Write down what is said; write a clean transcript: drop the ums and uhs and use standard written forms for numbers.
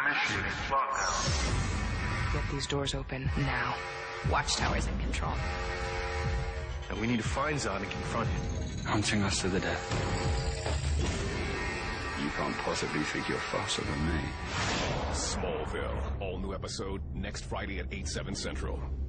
Initiating lockdown. Get these doors open now. Watchtower's in control. And we need to find Zod and confront him. Hunting us to the death. You can't possibly think you're faster than me. Smallville. All new episode next Friday at 8/7 Central.